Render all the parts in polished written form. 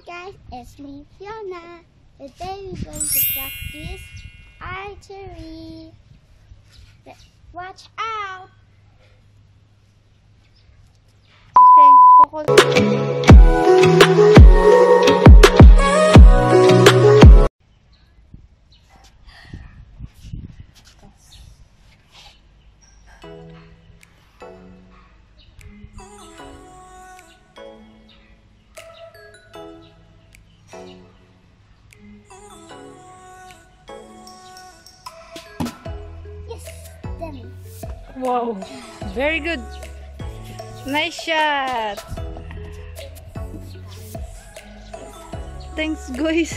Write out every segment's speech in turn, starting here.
guys, it's me, Fiona. Today we're going to practice archery. Watch out! Okay, focus. Wow, very good. Nice shot. Thanks, guys.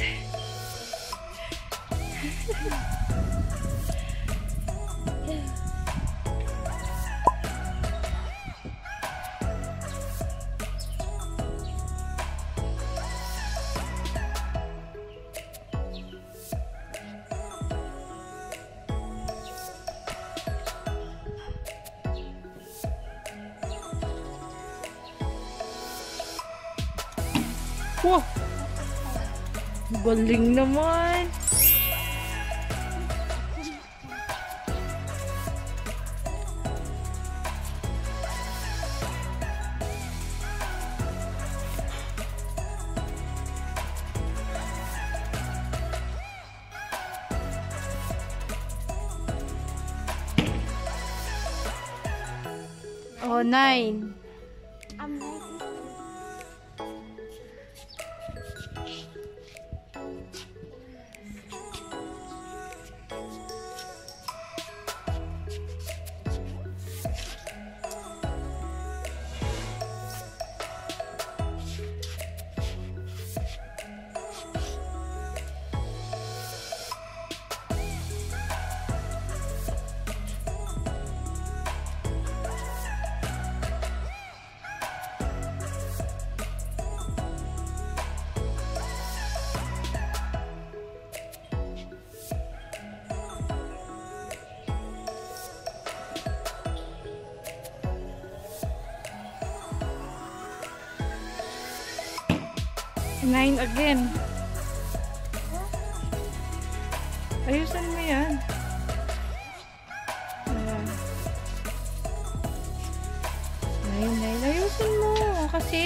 Wow! Galing naman! Oh, 9. Nine again. Ayusin mo yan. Ayan. 9. Ayusin mo kasi.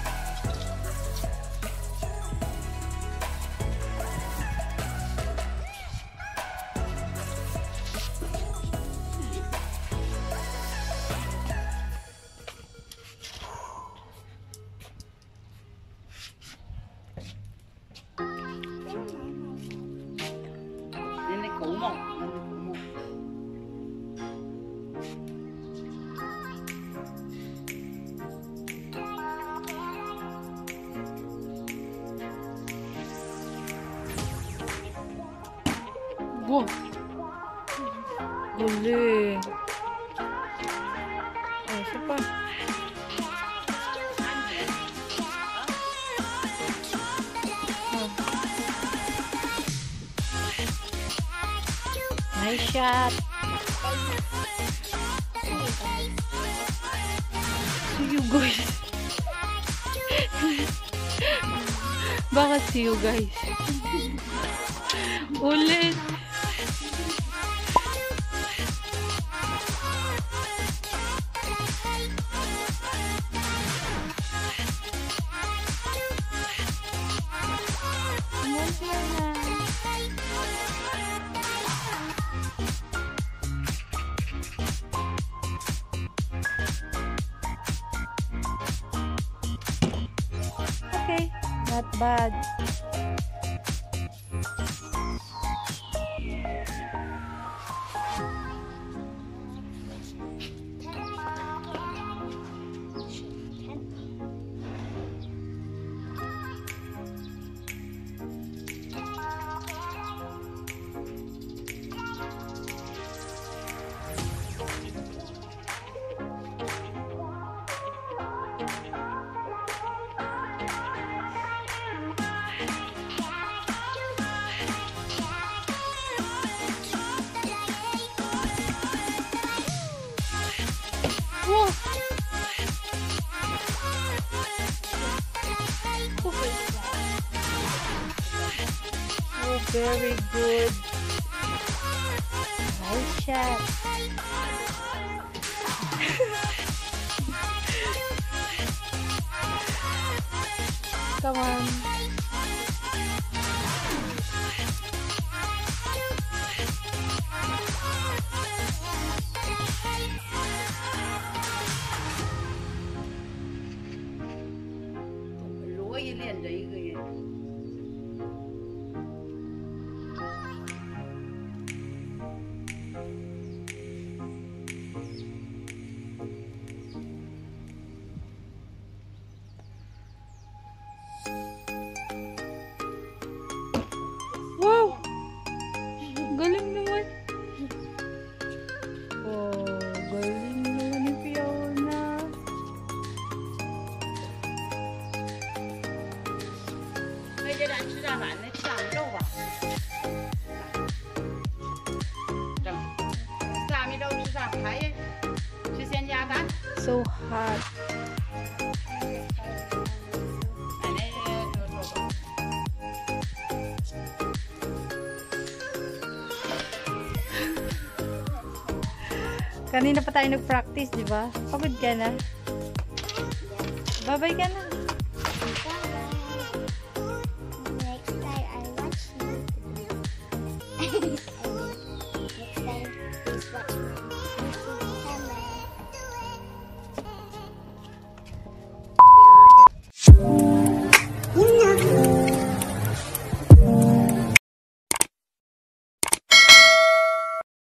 Wow! Galing! Oh, isa pa. Oh. Nice shot! See you guys! Bakit see you guys? Ulit! Okay, not bad. Very good. Nice shot. Come on. Wow! Galing naman. Oh, galing naman ni Fiona. So hot. Kanina pa tayo nag-practice, di ba? Pagod ka na. Bye-bye ka na. Next time I watch you. Next time, please watch me.